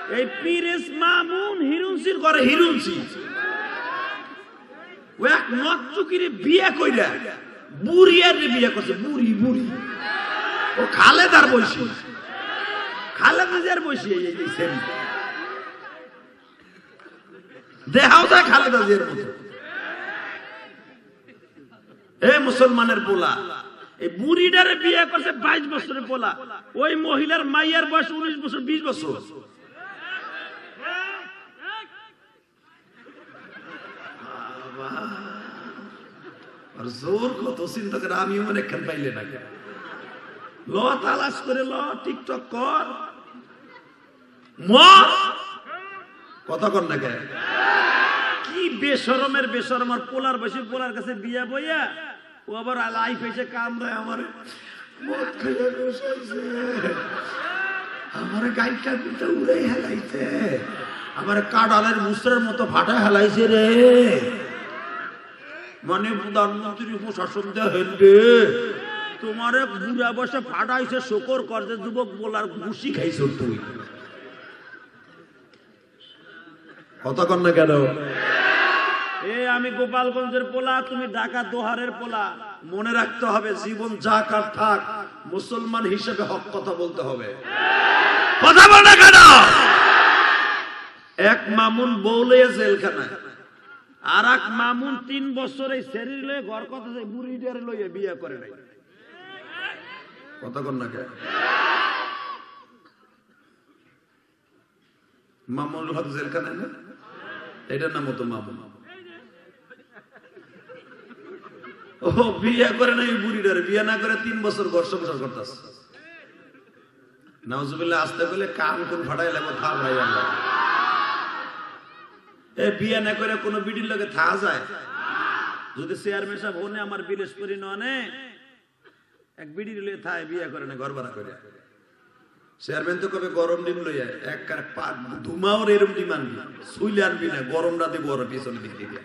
এই পীরেস মামুন হিরুনসির ঘরে হিরুনসি ও এক নচ্চুকিরে বিয়ে কইরা বুড়িয়ার বিয়ে করছে বুড়ি বুড়ি ও খালেদার বয়সী খালেদার বয়সী এই সেমি দেখাও যায় খালেদা জিয়ার মতো এই মুসলমানের পোলা এই বুড়িটারে বিয়ে করছে 22 বছরের পোলা ওই মহিলার মাইয়ার বয়স 19 বছর 20 বছর আর জোর কত চিন্তা করে আমিও মনে খান পাইলে না ল তালাশ করে ল টিকটক কর কথা কর না কেন কি বেশরমের বেশরম আর পোলার বসে পোলার কাছে বিয়া বইয়া ও আবার লাইফ এসে কাম দেয় আমার মদ খাইয়া বসাইছে আমার গাইটা পিতা উড়ে হেলাইছে আমার কাডালের মুসরের মতো ফাটা হেলাইছে রে মানে প্রধানমন্ত্রী প্রশাসন দেয়া হেলবে তোমারে বুড়া বসে ফাটাইছে শকর কর যে যুবক বলার ঘুষি খাইছ তুই কথা কর না কেন আমি গোপালগঞ্জের পোলা তুমি ঢাকা দোহারের পোলা মনে রাখতে হবে জীবন যা কার থাক মুসলমান হিসেবে হক কথা বলতে হবে কথা বল না কেন এক মামুন বউলে জেলখানায় আর এক মামুন 3 বছরে শরীর লয়ে ঘর কথা বুড়িটারে লইয়া বিয়ে করে নাই কথা কর না কেন মামুন হক জেলখানায় না এটার নাম তো মামুন ও বিয়ে করে নাই বুড়িটারে বিয়ে না করে 3 বছর ঘর সংসার করতেছে নাউজুবিল্লাহ আসতে বলে কান কোন ফাটাই লাগো থা ভাই আমরা এ বিয়ে না করে কোন বিডির লগে থা যায় যদি চেয়ারম্যান সাহেব হনে আমার বিলেশ করি ননে এক বিডির লগে থায় বিয়ে করে না ঘর ভাড়া করে চেয়ারম্যান তো কবে গরম ডিম লইয়া এক কার পা ধুমাওর এরম ডিম আনবি সুইলে আনবি না গরম রাতে বড় পিছনে দিক দিয়ে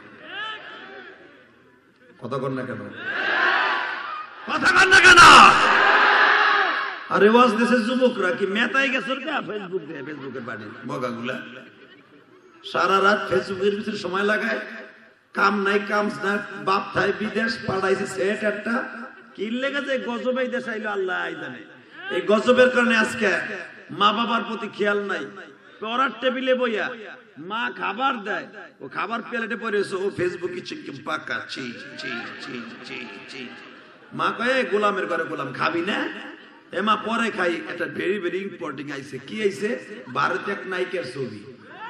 কথা কর না কেন কথা কর না কেন আরে ওয়াজ দেশের যুবকরা কি মেতাই গেছে কা ফেসবুক দিয়ে ফেসবুকের বাড়ি বগাগুলা সারা রাত ফেসবুকের ভিতরে সময় লাগায় কাম নাই কাম না বাপ থাই বিদেশ পাঠাইছে সেট একটা কি লেগেছে গজবেই দেশ আইলো আল্লাহ জানে এই গজবের কারণে আজকে মা বাবার প্রতি খেয়াল নাই পড়ার টেবিলে বইয়া মা খাবার দেয় ও খাবার প্লেটে পড়েছে ও ফেসবুকে চিকেন পাকা চি চি চি চি চি মা কয়ে গোলামের ঘরে গোলাম খাবি না এ মা পরে খাই একটা ভেরি ভেরি ইম্পর্টেন্ট আইছে কি আইছে ভারত এক নায়িকার ছবি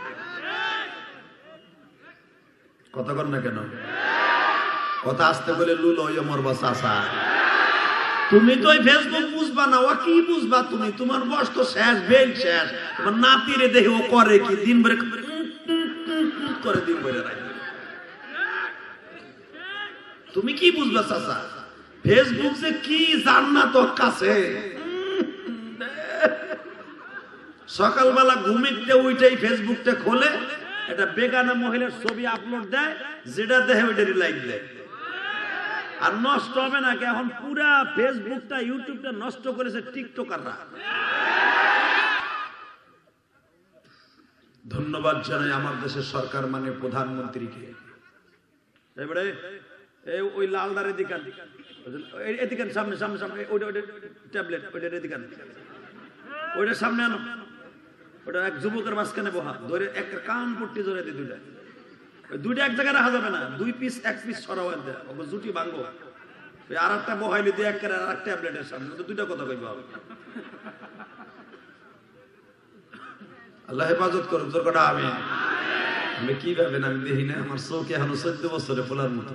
কথা কর না কেন কথা আসতে বলে লুল হইয়া মরবা চাচা তুমি তো ফেসবুক বুঝবা না ও কি বুঝবা তুমি তোমার বয়স তো শেষ বেল শেষ তোমার নাতিরে দেখে ও করে কি দিন ভরে করে দিন ভরে রাখবে তুমি কি বুঝবা চাচা ফেসবুক যে কি জান্নাত কাছে সকালবেলা ঘুমিতে ওইটাই ফেসবুকটা খোলে এটা বেগানা মহিলার ছবি আপলোড দেয় যেটা দেখে ওইটারই লাইক দেয় আর নষ্ট হবে না কি এখন পুরা ফেসবুকটা ইউটিউবটা নষ্ট করেছে টিকটকাররা ধন্যবাদ জানাই আমার দেশের সরকার মানে প্রধানমন্ত্রীকে এবারে ওই লালদারের দিকান এদিকে সামনে সামনে সামনে ওইটা ওইটা ট্যাবলেট ওইটার এদিকে ওইটার সামনে আনো ওটা এক যুবকের মাঝখানে বহা ধরে এক কান পট্টি ধরে দিয়ে দুইটা এক জায়গায় রাখা যাবে না 2 পিস 1 পিস ছড়াও ওকে জুটি ভাঙবো আর একটা বহাইলে দিয়ে এক আর এক ট্যাবলেটের সামনে তো দুইটা কথা কইবা আল্লাহ হেফাজত করুন জোর কটা আমি কি ভাবেন আমি দেখি না আমার চোখে এখনো 14 বছরে ফোলার মতো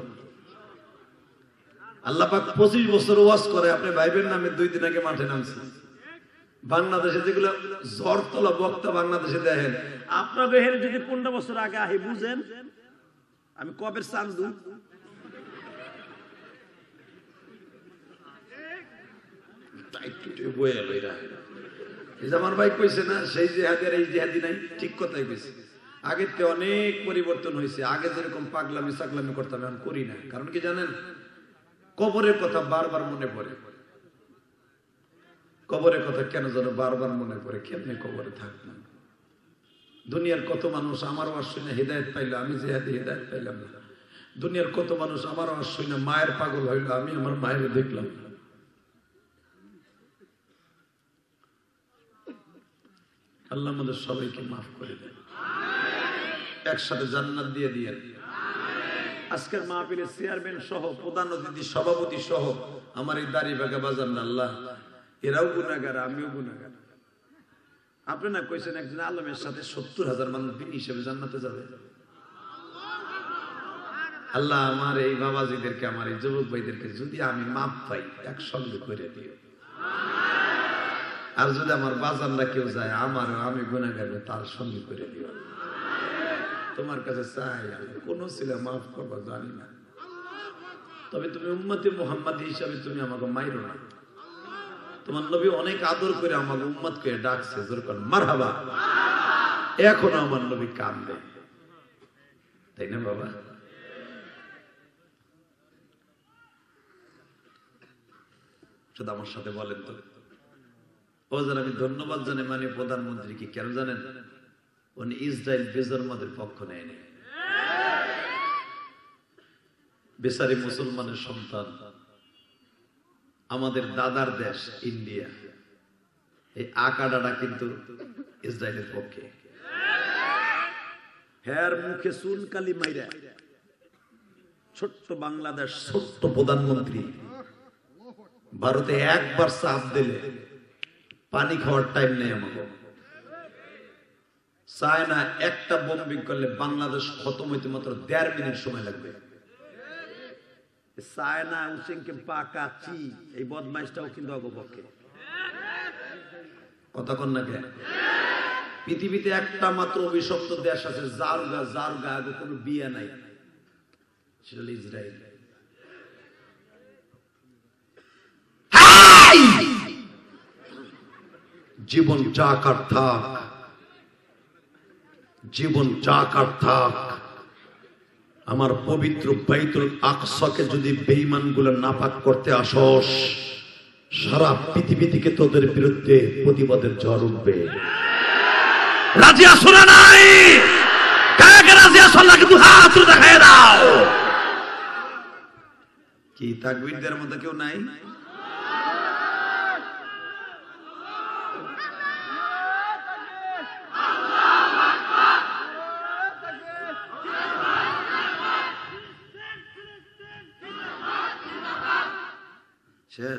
আল্লাহ পাক 25 বছর ওয়াজ করে আপনি ভাইবেন নামে 2 দিন আগে মাঠে নামছি বাংলাদেশে যেগুলো ঝড়তলা বক্তা বাংলাদেশে দেখেন আপনাদের হেরে যদি 15 বছর আগে আহি বুঝেন আমি কবের চান্দু আমার ভাই কইছে না সেই জিহাদি আর এই জিহাদি নাই ঠিক কথাই কইছে আগের থেকে অনেক পরিবর্তন হয়েছে আগে যেরকম পাগলামি সাগলামি করতাম এখন করি না কারণ কি জানেন কবরের কথা বারবার মনে পড়ে কবরের কথা কেন যেন বারবার মনে পড়ে কেমনে কবরে থাকলাম দুনিয়ার কত মানুষ আমার ওয়াজ শুনে হিদায়াত পাইল, আমি জিহাদে হিদায়াত পাইলাম না। দুনিয়ার কত মানুষ আমার ওয়াজ শুনে মায়ের পাগল হইল, আমি আমার মায়ের দেখলাম না। আল্লাহ আমাদের সবাইকে মাফ করে দেন, একসাথে জান্নাত দিয়ে দিয়ে। আজকের মাহফিলের চেয়ারম্যান সহ, প্রধান অতিথি, সভাপতি সহ আমার এই দাড়িবাগা বাজার না আল্লাহ, এরাও গুনাহগার, আমিও গুনাহগার। আপনি না কইছেন একজন আলমের সাথে 70,000 মানুষ বিনি হিসেবে জান্নাতে যাবে। আল্লাহ আমার এই বাবাজিদেরকে, আমার এই যুবক ভাইদেরকে যদি আমি মাপ পাই একসঙ্গে করে দিও। আর যদি আমার বাজানরা কেউ যায়, আমার আমি গুনাহগার তার সঙ্গে করে দিও। তোমার কাছে চাই, কোন ছিল মাফ করবা জানি না, তবে তুমি উম্মতে মুহাম্মাদি হিসাবে তুমি আমাকে মাইরো না। তোমার নবী অনেক আদর করে আমাকে উম্মত করে ডাকছে, যেরকম মারহাবা। এখনো আমার নবী কাঁদবে, তাই না বাবা? শুধু আমার সাথে বলেন তো, ও যারা আমি ধন্যবাদ জানাই মানে প্রধানমন্ত্রীকে, কেন জানেন? উনি ইসরায়েল বেজন্মাদের পক্ষ নেয়নি। বেচারি মুসলমানের সন্তান, আমাদের দাদার দেশ ইন্ডিয়া, এই আকাডাটা কিন্তু ইসরায়েলের পক্ষে। হ্যার মুখে চুনকালি মাইরা ছোট্ট বাংলাদেশ, ছোট্ট প্রধানমন্ত্রী ভারতে একবার চাপ দিলে পানি খাওয়ার টাইম নেই আমাকে। চায় না একটা বোম্বিং করলে বাংলাদেশ খতম হইতে মাত্র 1.5 মিনিট সময় লাগবে। চায় না উসেনকে পাকা চি, এই বদমাইশটাও কিন্তু অগপক্ষে। কথা কন না কেন? পৃথিবীতে একটা মাত্র অভিশপ্ত দেশ আছে যার গা আগে কোনো বিয়ে নাই, সেটা হলো ইসরায়েল। জীবন যাক আর থাক, জীবন যাক আর থাক, আমার পবিত্র বাইতুল আকসাকে যদি বেঈমানগুলো নাপাক করতে আসস, সারা পৃথিবী থেকে তোদের বিরুদ্ধে প্রতিবাদের ঝড় উঠবে। রাজি আছো না নাই? কাকে রাজি আছো? আল্লাহকে দুই হাত তুলে দেখায় দাও। কি তাকবীরদের মধ্যে কেউ নাই? শেষ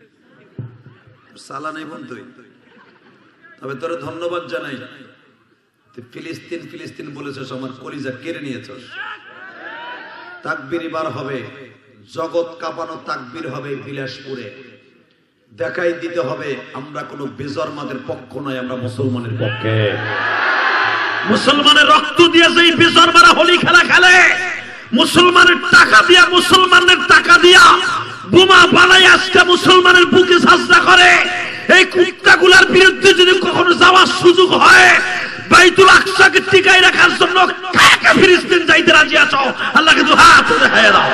সালা নাই বোন তুই, তবে তোর ধন্যবাদ জানাই। ফিলিস্তিন ফিলিস্তিন বলেছিস, আমার কলিজা কেড়ে নিয়েছিস। তাকবীর এবার হবে, জগৎ কাঁপানো তাকবীর হবে বিলাসপুরে। দেখাই দিতে হবে আমরা কোনো বেজন্মাদের পক্ষ নয়, আমরা মুসলমানের পক্ষে। মুসলমানের রক্ত দিয়ে যেই বেজন্মারা হোলি খেলা খেলে, মুসলমানের টাকা দিয়া, মুসলমানের টাকা দিয়া বোমা বানাই আজকে মুসলমানের বুকে সাজদা করে, এই কুত্তাগুলার বিরুদ্ধে যদি কখনো যাওয়ার সুযোগ হয়, বাইতুল আকসাকে টিকাই রাখার জন্য কাকে ফিলিস্তিন যাইতে রাজি আছো? আল্লাহকে দুই হাত তুলে দেখায় দাও।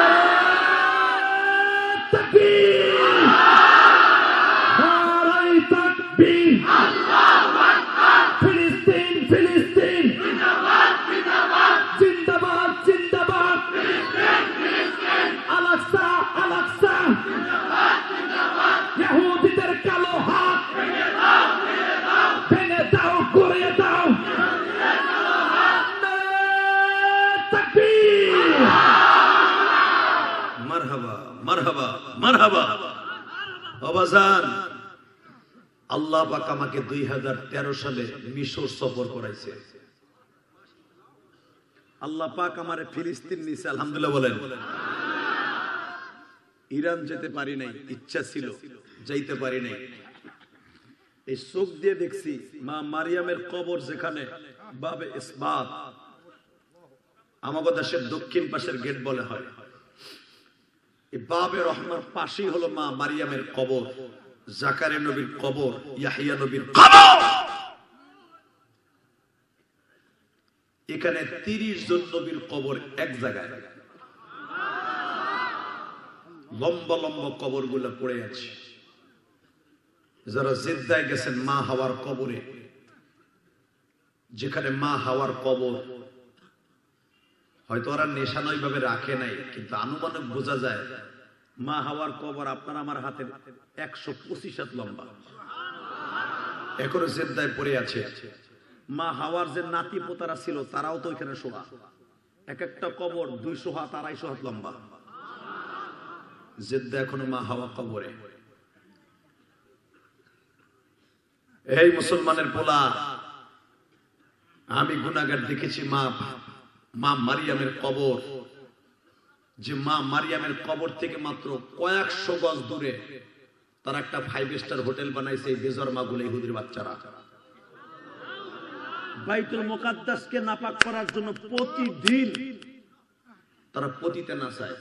তাকবীর, নারায়ে তাকবীর, আল্লাহু আকবার। ফিলিস্তিন ফিলিস্তিন জিন্দাবাদ জিন্দাবাদ, জিন্দাবাদ জিন্দাবাদ, ফিলিস্তিন ফিলিস্তিন, আল-আকসা আল-আকসা, জিন্দাবাদ জিন্দাবাদ। ইহুদিদের কালো হাত ভেঙে দাও ভেঙে দাও, ভেঙে দাও গড়িয়ে দাও, ইহুদিদের কালো হাত। নারায়ে তাকবীর, মারহাবা মারহাবা মারহাবা। বাবাজান, আল্লাহ পাক আমাকে 2013 সালে মিশর সফর করাইছে। আল্লাহ পাক আমারে ফিলিস্তিন নিছে, আলহামদুলিল্লাহ বলেন। ইরান যেতে পারি নাই, ইচ্ছা ছিল, যাইতে পারি নাই। এই চোখ দিয়ে দেখছি মা মারিয়ামের কবর যেখানে, বাবে ইসবাত, আমাদের দেশের দক্ষিণ পাশের গেট বলে হয়, এই বাবে রহমার পাশেই হলো মা মারিয়ামের কবর, জাকারিয়া নবীর কবর, ইয়াহিয়া নবীর কবর। এখানে 30 জন নবীর কবর এক জায়গায়, লম্বা লম্বা কবর গুলো পড়ে আছে। যারা জেদ্দায় গেছেন মা হাওয়ার কবরে, যেখানে মা হাওয়ার কবর। হয়তো ওরা নেশানো ভাবে রাখে নাই, কিন্তু আনুমানিক বোঝা যায় মা হাওয়ার কবর আপনার আমার হাতের 125 হাত লম্বা, এখনো জেদ্দায় পড়ে আছে। মা হাওয়ার যে নাতি পোতারা ছিল তারাও তো ওইখানে শোয়া, এক একটা কবর 200 হাত 250 হাত লম্বা। জেদ্দা এখনো মা হাওয়া কবরে। এই মুসলমানের পোলা, আমি গুনাহগার দেখেছি মা মারিয়ামের কবর, যে মা মারিয়ামের কবর থেকে মাত্র কয়েকশো গজ দূরে তারা একটা 5 স্টার হোটেল বানাইছে। এই বেজরমাগুলো ইহুদির বাচ্চারা বাইতুল মুকাদ্দাসকে নাপাক করার জন্য প্রতিদিন তারা পতিতে নাচায়।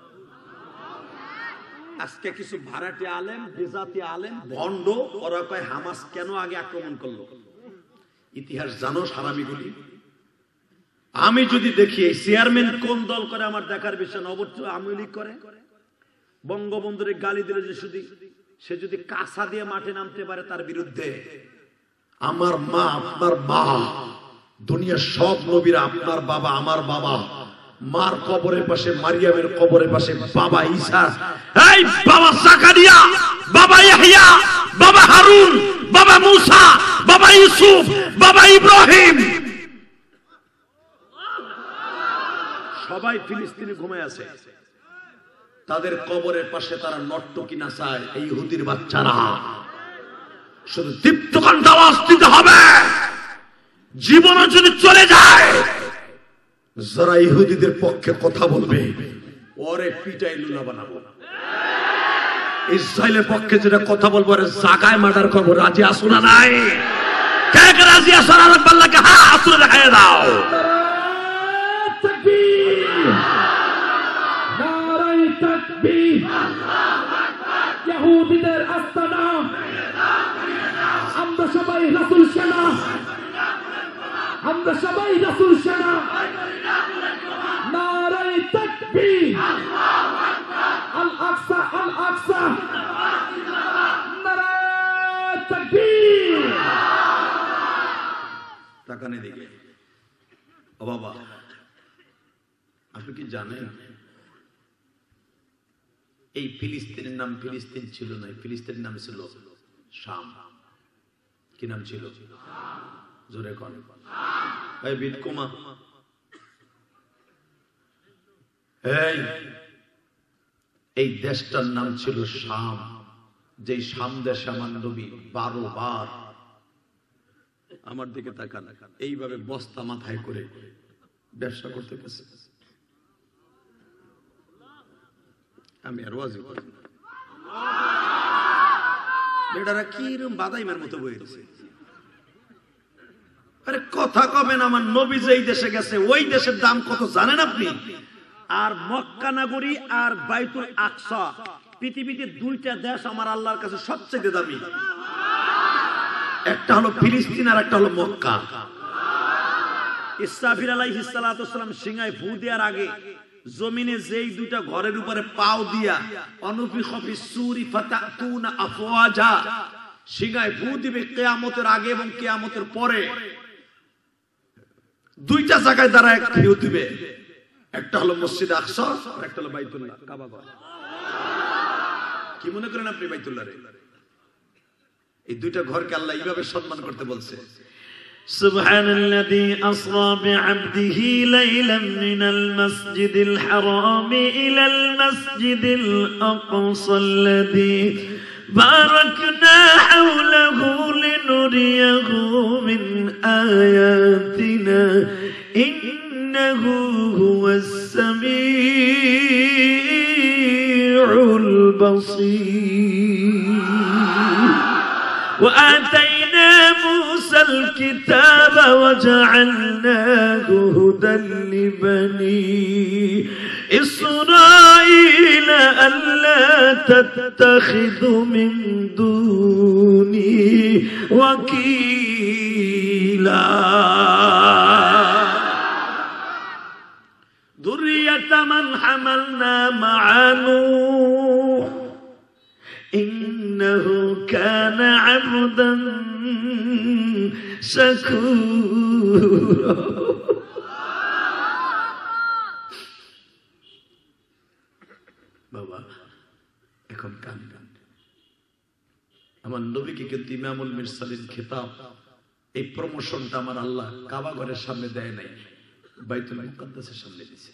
আজকে কিছু ভাড়াটে আলেম, বেজাতি আলেম, ভণ্ড, ওরা কয় হামাস কেন আগে আক্রমণ করলো। ইতিহাস জানো হারামিগুলি? আমি যদি দেখি এই চেয়ারম্যান কোন দল করে আমার দেখার বিষয় না, অবশ্য আওয়ামী লীগ করে। বঙ্গবন্ধুর গালি দিলে যে শুধু সে যদি কাঁসা দিয়ে মাঠে নামতে পারে তার বিরুদ্ধে, আমার মা আপনার মা, দুনিয়ার সব নবীরা আপনার বাবা আমার বাবা, মার কবরের পাশে মারিয়ামের কবরের পাশে বাবা ঈসা, এই বাবা জাকারিয়া, বাবা ইয়াহইয়া, বাবা হারুন, বাবা মুসা, বাবা ইউসুফ, বাবা ইব্রাহিম, সবাই ফিলিস্তিনে ঘুমায় আছে। তাদের কবরের পাশে তারা নর্তকী নাচায়। এই ইহুদির বাচ্চারা শুধু দীপ্তকণ্ঠ আওয়াজ দিতে হবে, জীবনও যদি চলে যায়, যারা ইহুদিদের পক্ষে কথা বলবে ওরে পিটাই লুলা বানাবো। ইসরায়েলের পক্ষে যেটা কথা বলবো ওরে জাগায় মার্ডার করবো। রাজি আসো না? নাই কে কে রাজি আসো? আর আল্লাহকে হাত তুলে দেখায় দাও। ইহুদিদের আস্তানা, আমরা সবাই রাসূল সেনা, আমরা সবাই রাসূল সেনা। নারায়ে তাকবীর, আল্লাহু আকবার, আল আকসা, আল আকসা, নারায়ে তাকবীর। তাকানে দিকে। ও বাবা, আপনি কি জানেন এই ফিলিস্তিনের নাম ফিলিস্তিন ছিল না, ফিলিস্তিনের নাম ছিল শাম। কি নাম ছিল? জোরে কোন এই বিটকুমা, এই দেশটার নাম ছিল শাম। যেই শাম দেশে আমার নবী 12 বার, আমার দিকে তাকান, এইভাবে বস্তা মাথায় করে ব্যবসা করতে গেছে। আমি আর ওয়াজি করি না, বেটারা কিরম বাদাইমার মতো বয়ে দিছে। আরে কথা কবেন, আমার নবী যেই দেশে গেছে ওই দেশের দাম কত জানেন আপনি? আর মক্কা নগরী আর বাইতুল আকসা, পৃথিবীতে 2টা দেশ আমার আল্লাহর কাছে সবচেয়ে দামি। একটা হলো ফিলিস্তিন আর একটা হলো মক্কা। ইসরাফিল আলাইহিস সালাতু ওয়াসসালাম সিংহায় ফু দেওয়ার আগে জমিনে যেই 2টা ঘরের উপরে পাও দিয়া অনুফিখা ফিস সূরি ফাতাতুনা আফওয়াজা, সিংহায় ফু দিবে কিয়ামতের আগে এবং কিয়ামতের পরে। 2টা জায়গায় দাঁড়ায় ফু দিবে, একটা হলো মসজিদ আকসা আর একটা হলো বাইতুল্লাহ, কাবা ঘর। কি মনে করেন আপনি বাইতুল্লাহ রে? এই 2টা ঘরকে আল্লাহ এইভাবে সম্মান করতে বলছে। سبحان الذي أسرى بعبده ليلا من المسجد الحرام إلى المسجد الأقصى الذي باركنا حوله لنريه من آياتنا إنه هو السميع البصير. وآتينا موسى الكتاب وجعلناه هدى لبني إسرائيل ألا تتخذوا من دوني وكيلا ذرية من حملنا مع نوح إنه كان عبدا শাকুরা। বাবা এখন কান কান, আমার নবীকে কিন্তু ইমামুল মুরসালিন খেতাব, এই প্রমোশনটা আমার আল্লাহ কাবা ঘরের সামনে দেয় নাই, বাইতুল মুকাদ্দাসের সামনে দিয়েছে।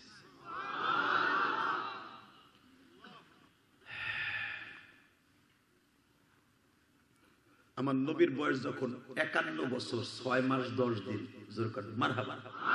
আমার নবীর বয়স যখন 51 বছর 6 মাস 10 দিন, জোর করে মারহাবা,